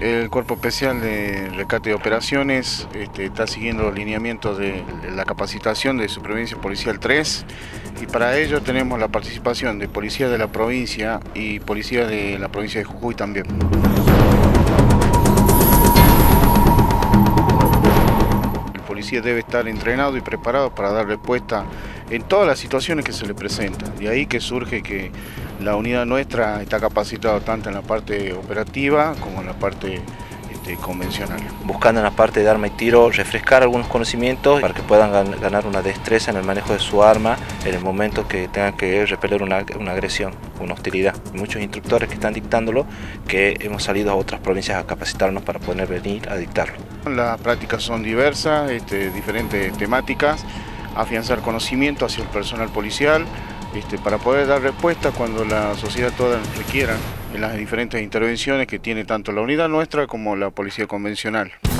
El Cuerpo Especial de Rescate de Operaciones está siguiendo los lineamientos de la capacitación de Supervivencia Policial 3 y para ello tenemos la participación de policía de la provincia y policía de la provincia de Jujuy también. El policía debe estar entrenado y preparado para dar respuesta en todas las situaciones que se le presentan. De ahí que surge que la unidad nuestra está capacitada tanto en la parte operativa como en la parte convencional. Buscando en la parte de arma y tiro refrescar algunos conocimientos para que puedan ganar una destreza en el manejo de su arma en el momento que tengan que repeler una agresión, una hostilidad. Hay muchos instructores que están dictándolo, que hemos salido a otras provincias a capacitarnos para poder venir a dictarlo. Las prácticas son diversas, diferentes temáticas, afianzar conocimiento hacia el personal policial, para poder dar respuesta cuando la sociedad toda requiera en las diferentes intervenciones que tiene tanto la unidad nuestra como la policía convencional.